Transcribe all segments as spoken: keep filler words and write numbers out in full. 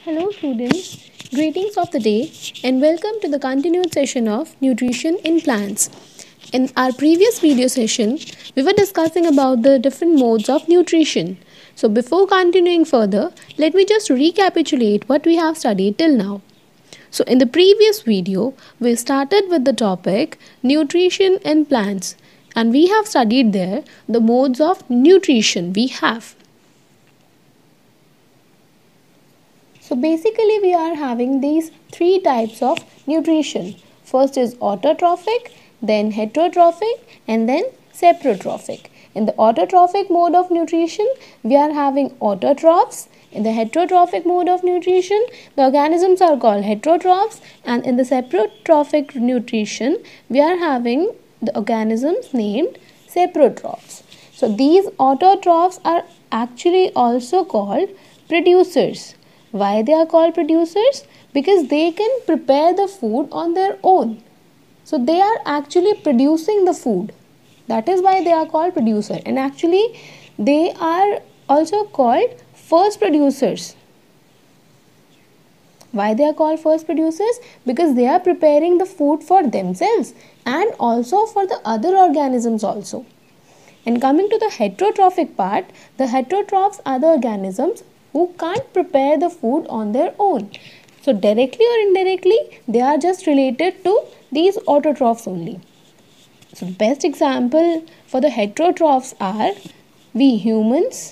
Hello students, greetings of the day and welcome to the continued session of nutrition in plants. In our previous video session, we were discussing about the different modes of nutrition. So before continuing further, let me just recapitulate what we have studied till now. So in the previous video, we started with the topic nutrition in plants and we have studied there the modes of nutrition we have. So basically we are having these three types of nutrition. First is autotrophic, then heterotrophic and then saprotrophic. In the autotrophic mode of nutrition, we are having autotrophs. In the heterotrophic mode of nutrition, the organisms are called heterotrophs, and in the saprotrophic nutrition, we are having the organisms named saprotrophs. So these autotrophs are actually also called producers. Why they are called producers? Because they can prepare the food on their own. So they are actually producing the food. That is why they are called producer. And actually they are also called first producers. Why they are called first producers? Because they are preparing the food for themselves and also for the other organisms also. And coming to the heterotrophic part, the heterotrophs are the organisms who can't prepare the food on their own. So directly or indirectly, they are just related to these autotrophs only. So the best example for the heterotrophs are we humans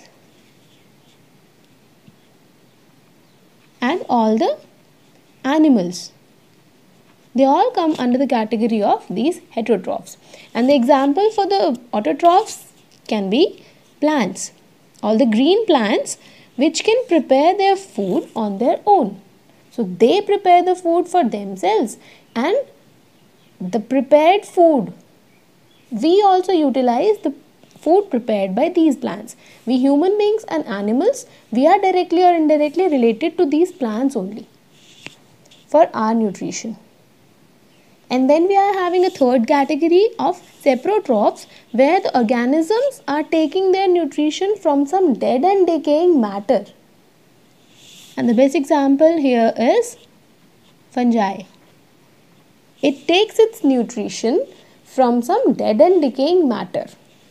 and all the animals. They all come under the category of these heterotrophs. And the example for the autotrophs can be plants. All the green plants which can prepare their food on their own. So they prepare the food for themselves, and the prepared food, we also utilize the food prepared by these plants. We human beings and animals, we are directly or indirectly related to these plants only for our nutrition. And then we are having a third category of saprotrophs, where the organisms are taking their nutrition from some dead and decaying matter. And the best example here is fungi. It takes its nutrition from some dead and decaying matter.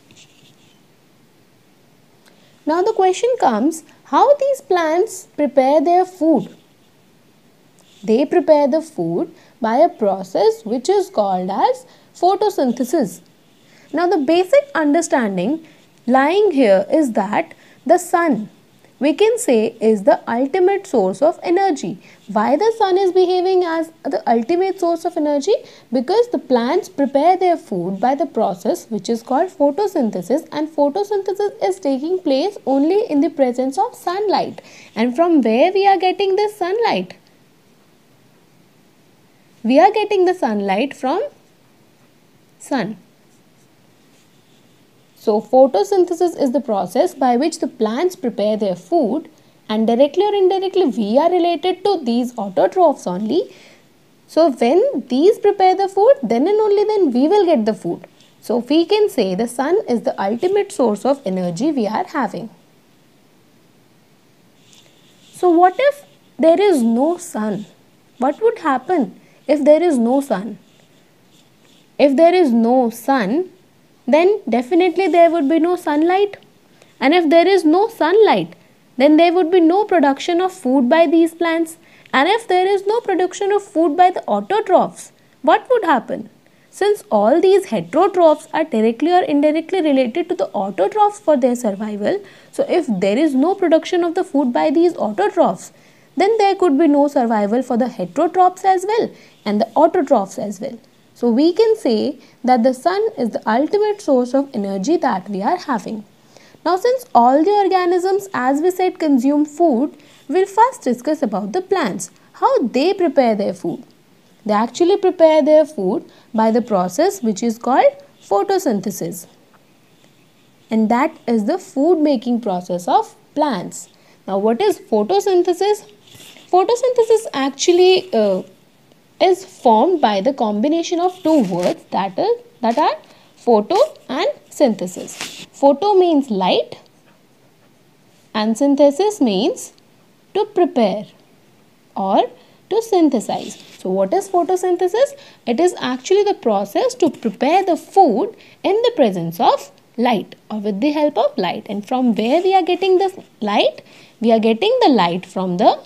Now the question comes, how these plants prepare their food? They prepare the food by a process which is called as photosynthesis. Now the basic understanding lying here is that the sun, we can say, is the ultimate source of energy. Why the sun is behaving as the ultimate source of energy? Because the plants prepare their food by the process which is called photosynthesis, and photosynthesis is taking place only in the presence of sunlight. And from where we are getting this sunlight? We are getting the sunlight from sun. So photosynthesis is the process by which the plants prepare their food, and directly or indirectly we are related to these autotrophs only. So when these prepare the food, then and only then we will get the food. So we can say the sun is the ultimate source of energy we are having. So what if there is no sun? What would happen if there is no sun? If there is no sun, then definitely there would be no sunlight. And if there is no sunlight, then there would be no production of food by these plants. And if there is no production of food by the autotrophs, what would happen? Since all these heterotrophs are directly or indirectly related to the autotrophs for their survival, so if there is no production of the food by these autotrophs, then there could be no survival for the heterotrophs as well and the autotrophs as well. So we can say that the sun is the ultimate source of energy that we are having. Now since all the organisms, as we said, consume food, we'll first discuss about the plants, how they prepare their food. They actually prepare their food by the process which is called photosynthesis. And that is the food making process of plants. Now what is photosynthesis? Photosynthesis actually uh, is formed by the combination of two words, that is that are photo and synthesis. Photo means light and synthesis means to prepare. or to synthesize. So what is photosynthesis? It is actually the process to prepare the food in the presence of light or with the help of light. And from where we are getting this light? We are getting the light from the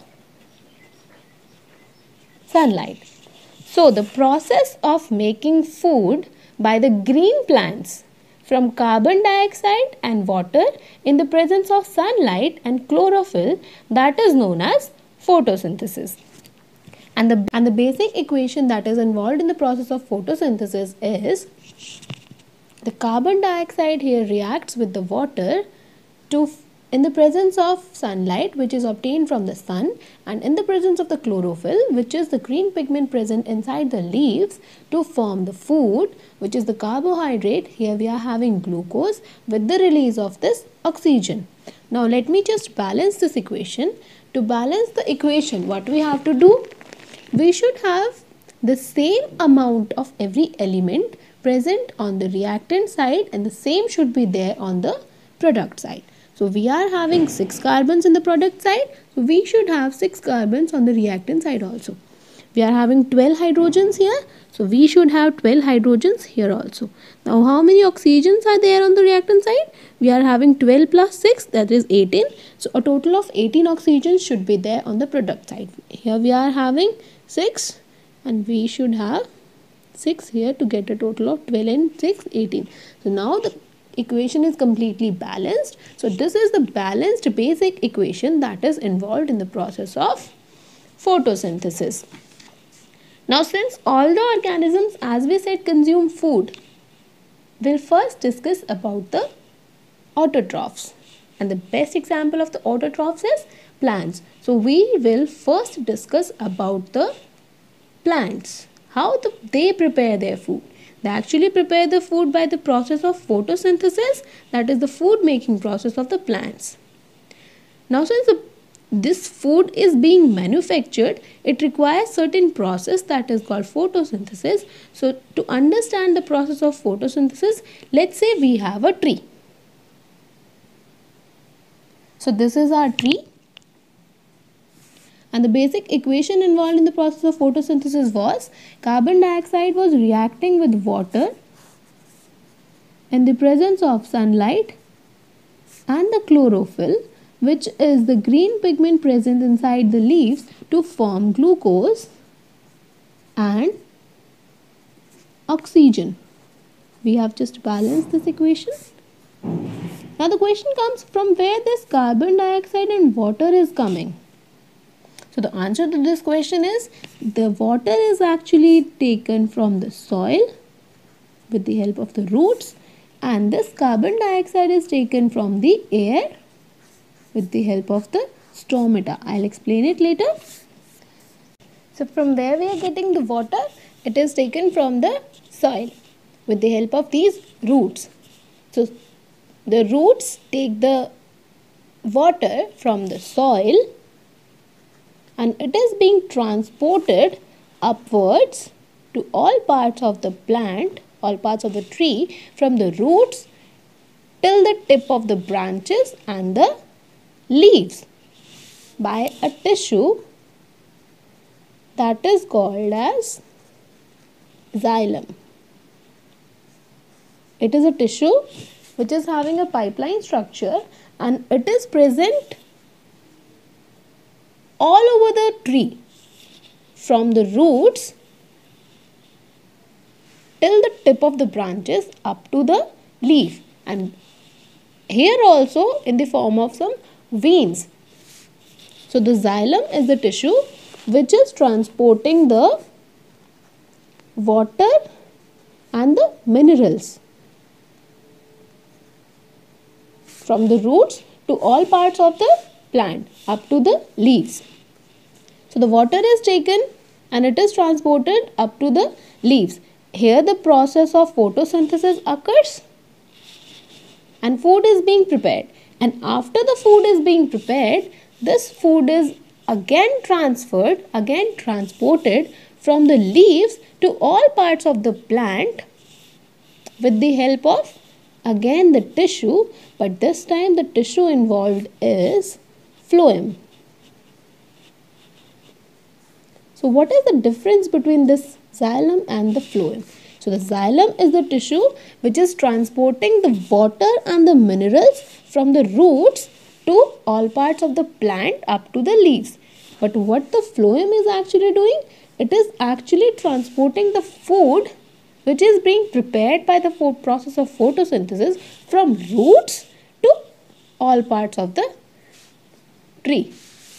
sunlight. So the process of making food by the green plants from carbon dioxide and water in the presence of sunlight and chlorophyll, that is known as photosynthesis. And the, and the basic equation that is involved in the process of photosynthesis is the carbon dioxide here reacts with the water to in the presence of sunlight, which is obtained from the sun, and in the presence of the chlorophyll, which is the green pigment present inside the leaves, to form the food, which is the carbohydrate. Here we are having glucose with the release of this oxygen. Now let me just balance this equation. To balance the equation, what we have to do? We should have the same amount of every element present on the reactant side, and the same should be there on the product side. So we are having six carbons in the product side, so we should have six carbons on the reactant side also. We are having twelve hydrogens here, so we should have twelve hydrogens here also. Now how many oxygens are there on the reactant side? We are having twelve plus six, that is eighteen. So a total of eighteen oxygens should be there on the product side. Here we are having six, and we should have six here to get a total of twelve and six, eighteen. So now the equation is completely balanced. So this is the balanced basic equation that is involved in the process of photosynthesis. Now since all the organisms, as we said, consume food, we'll first discuss about the autotrophs. And the best example of the autotrophs is plants. So we will first discuss about the plants, how the, they prepare their food. They actually prepare the food by the process of photosynthesis, that is the food making process of the plants. Now since the, this food is being manufactured, it requires certain process that is called photosynthesis. So to understand the process of photosynthesis, let's say we have a tree. So this is our tree. And the basic equation involved in the process of photosynthesis was carbon dioxide was reacting with water in the presence of sunlight and the chlorophyll, which is the green pigment present inside the leaves, to form glucose and oxygen. We have just balanced this equation. Now the question comes, from where this carbon dioxide and water is coming? So the answer to this question is, the water is actually taken from the soil with the help of the roots, and this carbon dioxide is taken from the air with the help of the stomata. I'll explain it later. So from where we are getting the water? It is taken from the soil with the help of these roots. So the roots take the water from the soil, and it is being transported upwards to all parts of the plant, all parts of the tree, from the roots till the tip of the branches and the leaves by a tissue that is called as xylem. It is a tissue which is having a pipeline structure, and it is present all over the tree, from the roots till the tip of the branches up to the leaf, and here also in the form of some veins. So the xylem is the tissue which is transporting the water and the minerals from the roots to all parts of the plant up to the leaves. So the water is taken and it is transported up to the leaves. Here the process of photosynthesis occurs and food is being prepared. And after the food is being prepared, this food is again transferred, again transported from the leaves to all parts of the plant with the help of again the tissue, but this time the tissue involved is phloem. So what is the difference between this xylem and the phloem? So the xylem is the tissue which is transporting the water and the minerals from the roots to all parts of the plant up to the leaves. But what the phloem is actually doing? It is actually transporting the food which is being prepared by the process of photosynthesis from roots to all parts of the tree.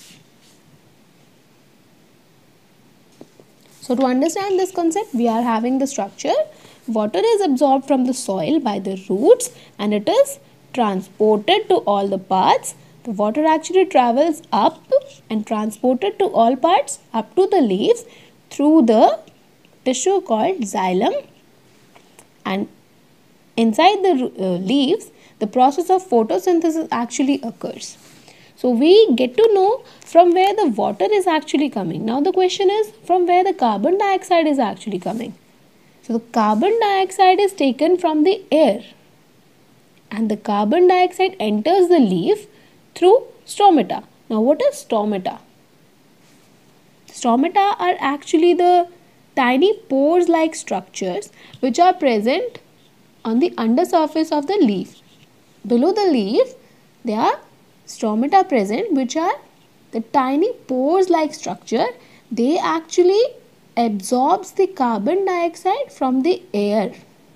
So to understand this concept, we are having the structure. Water is absorbed from the soil by the roots and it is transported to all the parts. The water actually travels up and transported to all parts up to the leaves through the tissue called xylem, and inside the uh, leaves the process of photosynthesis actually occurs. So we get to know from where the water is actually coming. Now the question is, from where the carbon dioxide is actually coming. So the carbon dioxide is taken from the air and the carbon dioxide enters the leaf through stomata. Now what is stomata? Stomata are actually the tiny pores like structures which are present on the undersurface of the leaf. Below the leaf there are stomata present which are the tiny pores like structure. They actually absorbs the carbon dioxide from the air.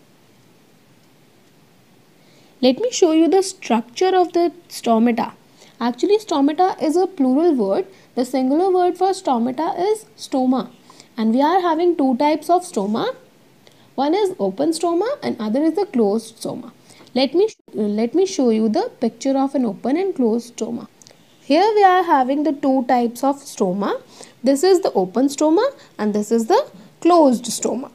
Let me show you the structure of the stomata. Actually stomata is a plural word. The singular word for stomata is stoma, and we are having two types of stoma. One is open stoma and other is a closed stoma. Let me let me show you the picture of an open and closed stoma. Here we are having the two types of stoma. This is the open stoma and this is the closed stoma.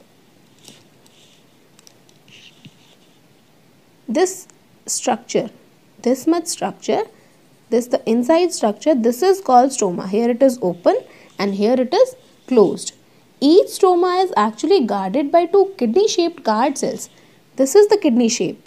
This structure, this much structure, this the inside structure, this is called stoma. Here it is open and here it is closed. Each stoma is actually guarded by two kidney shaped guard cells. This is the kidney shape.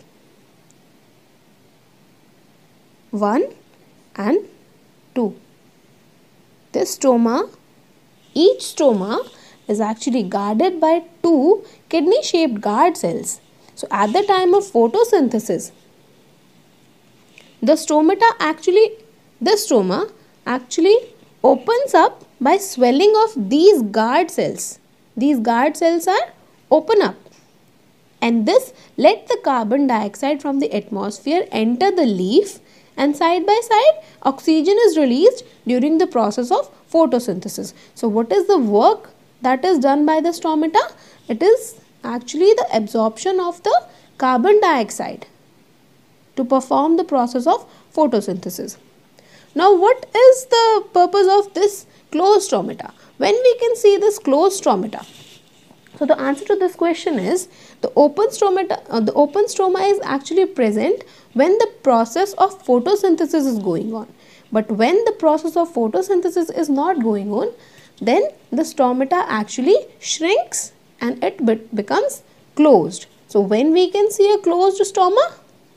One and two. This stoma, each stoma is actually guarded by two kidney shaped guard cells. So at the time of photosynthesis, the stomata actually, this stoma actually opens up by swelling of these guard cells. These guard cells are open up, and this let the carbon dioxide from the atmosphere enter the leaf, and side by side oxygen is released during the process of photosynthesis. So what is the work that is done by the stomata? It is actually the absorption of the carbon dioxide to perform the process of photosynthesis. Now what is the purpose of this closed stomata? When we can see this closed stomata? So the answer to this question is, the open stomata, uh, the open stoma is actually present when the process of photosynthesis is going on. But when the process of photosynthesis is not going on, then the stomata actually shrinks and it be becomes closed. So when we can see a closed stoma?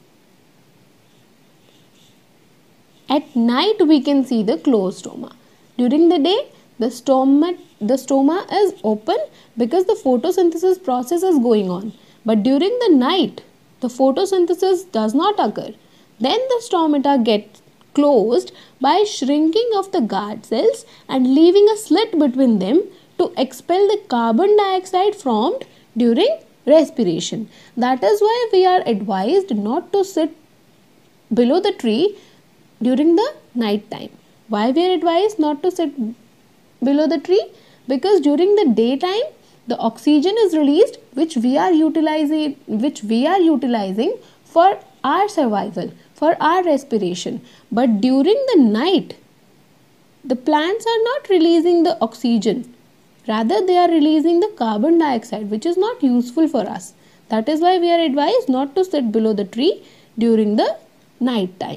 At night we can see the closed stoma. During the day, the stoma, the stoma is open because the photosynthesis process is going on. But during the night, the photosynthesis does not occur. Then the stomata get closed by shrinking of the guard cells and leaving a slit between them to expel the carbon dioxide formed during respiration. That is why we are advised not to sit below the tree during the night time. Why we are advised not to sit below the tree? Because during the daytime the oxygen is released which we are utilizing which we are utilizing for our survival, for our respiration. But during the night the plants are not releasing the oxygen, rather they are releasing the carbon dioxide which is not useful for us. That is why we are advised not to sit below the tree during the night time.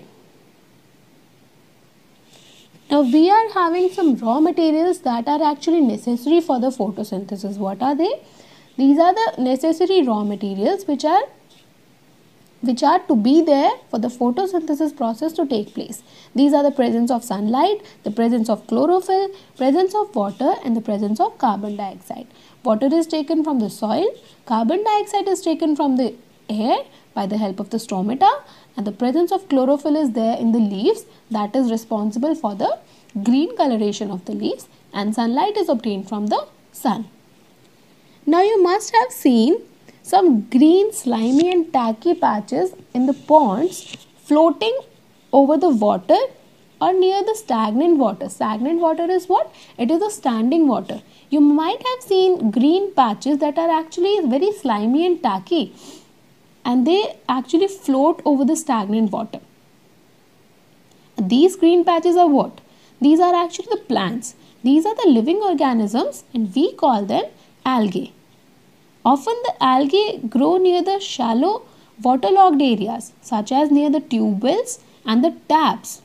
Now we are having some raw materials that are actually necessary for the photosynthesis. What are they? These are the necessary raw materials which are which are to be there for the photosynthesis process to take place. These are the presence of sunlight, the presence of chlorophyll, presence of water, and the presence of carbon dioxide. Water is taken from the soil, carbon dioxide is taken from the air by the help of the stomata, and the presence of chlorophyll is there in the leaves, that is responsible for the green coloration of the leaves, and sunlight is obtained from the sun. Now you must have seen some green slimy and tacky patches in the ponds floating over the water or near the stagnant water. Stagnant water is what? It is a standing water. You might have seen green patches that are actually very slimy and tacky, and they actually float over the stagnant water. These green patches are what? These are actually the plants. These are the living organisms, and we call them algae. Often the algae grow near the shallow waterlogged areas such as near the tube wells and the taps.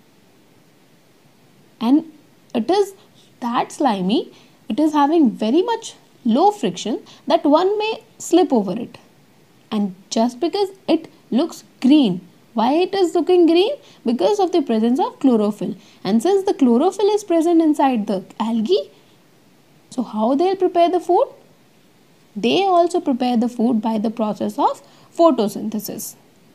And it is that slimy, it is having very much low friction that one may slip over it. And just because it looks green, why it is looking green? Because of the presence of chlorophyll. And since the chlorophyll is present inside the algae, so how they will prepare the food? They also prepare the food by the process of photosynthesis.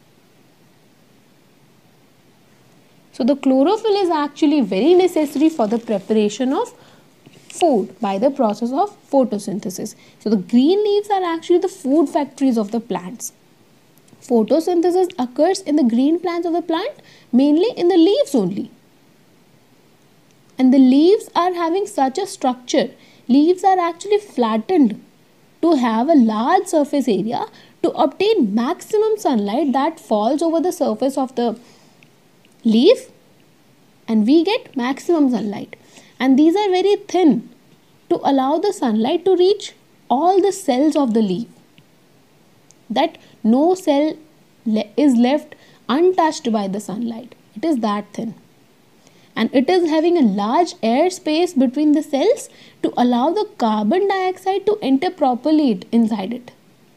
So the chlorophyll is actually very necessary for the preparation of food by the process of photosynthesis. So the green leaves are actually the food factories of the plants. Photosynthesis occurs in the green plants of the plant, mainly in the leaves only. And the leaves are having such a structure. Leaves are actually flattened to have a large surface area to obtain maximum sunlight that falls over the surface of the leaf, and we get maximum sunlight. And these are very thin to allow the sunlight to reach all the cells of the leaf, that no cell le is left untouched by the sunlight. It is that thin. And it is having a large air space between the cells to allow the carbon dioxide to enter properly inside it.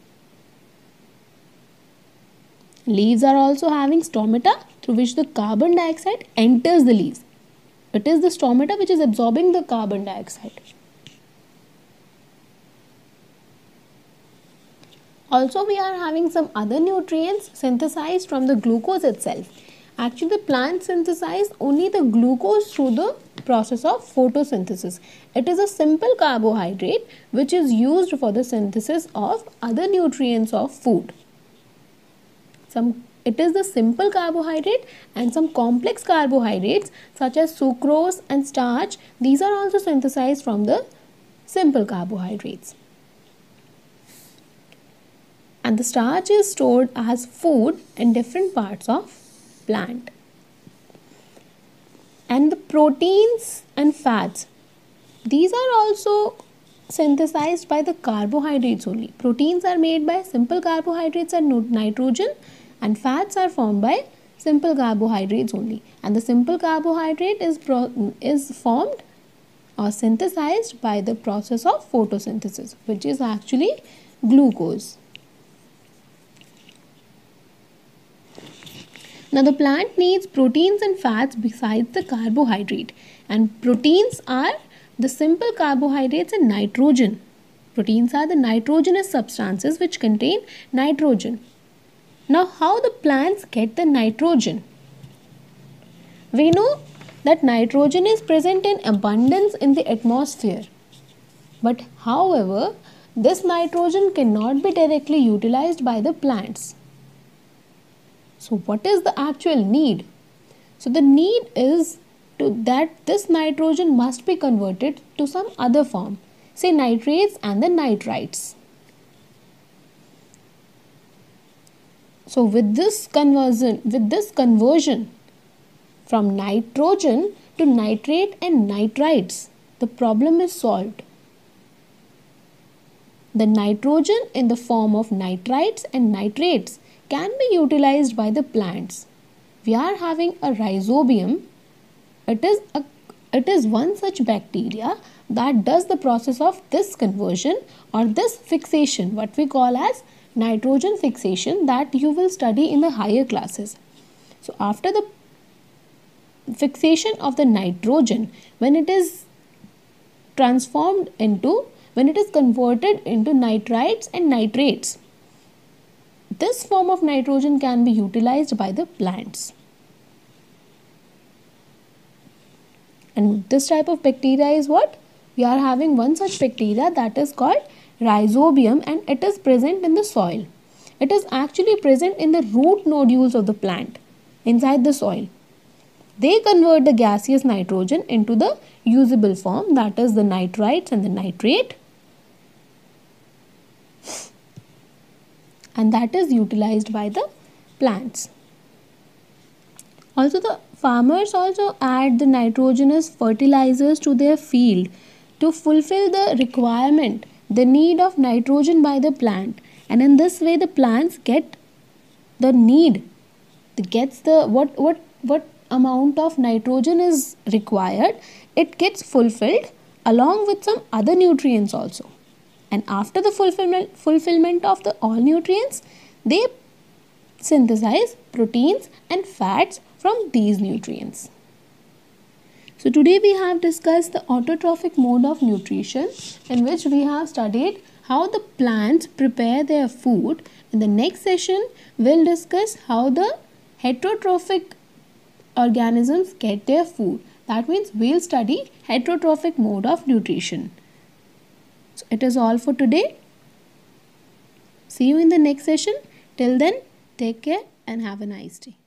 Leaves are also having stomata through which the carbon dioxide enters the leaves. It is the stomata which is absorbing the carbon dioxide. Also, we are having some other nutrients synthesized from the glucose itself. Actually, the plants synthesize only the glucose through the process of photosynthesis. It is a simple carbohydrate which is used for the synthesis of other nutrients of food. Some, it is the simple carbohydrate, and some complex carbohydrates such as sucrose and starch, these are also synthesized from the simple carbohydrates. And the starch is stored as food in different parts of plant. And the proteins and fats, these are also synthesized by the carbohydrates only. Proteins are made by simple carbohydrates and nitrogen, and fats are formed by simple carbohydrates only. And the simple carbohydrate is, pro is formed or synthesized by the process of photosynthesis, which is actually glucose. Now the plant needs proteins and fats besides the carbohydrate, and proteins are the simple carbohydrates and nitrogen. Proteins are the nitrogenous substances which contain nitrogen. Now how the plants get the nitrogen? We know that nitrogen is present in abundance in the atmosphere, but however this nitrogen cannot be directly utilized by the plants. So what is the actual need? So the need is to that this nitrogen must be converted to some other form, say nitrates and the nitrites. So with this conversion, with this conversion from nitrogen to nitrate and nitrites, the problem is solved. The nitrogen in the form of nitrites and nitrates can be utilized by the plants. We are having a rhizobium. It is, a, it is one such bacteria that does the process of this conversion or this fixation, what we call as nitrogen fixation that you will study in the higher classes. So after the fixation of the nitrogen, when it is transformed into, when it is converted into nitrites and nitrates, this form of nitrogen can be utilized by the plants. And this type of bacteria is what? We are having one such bacteria that is called Rhizobium, and it is present in the soil. It is actually present in the root nodules of the plant inside the soil. They convert the gaseous nitrogen into the usable form, that is the nitrites and the nitrate, and that is utilized by the plants. Also, the farmers also add the nitrogenous fertilizers to their field to fulfill the requirement, the need of nitrogen by the plant, and in this way the plants get the need, it gets the what what what amount of nitrogen is required, it gets fulfilled along with some other nutrients also. And after the fulfillment fulfillment of the all nutrients, they synthesize proteins and fats from these nutrients. So today we have discussed the autotrophic mode of nutrition, in which we have studied how the plants prepare their food. In the next session, we'll discuss how the heterotrophic organisms get their food. That means we'll study heterotrophic mode of nutrition. So it is all for today. See you in the next session. Till then, take care and have a nice day.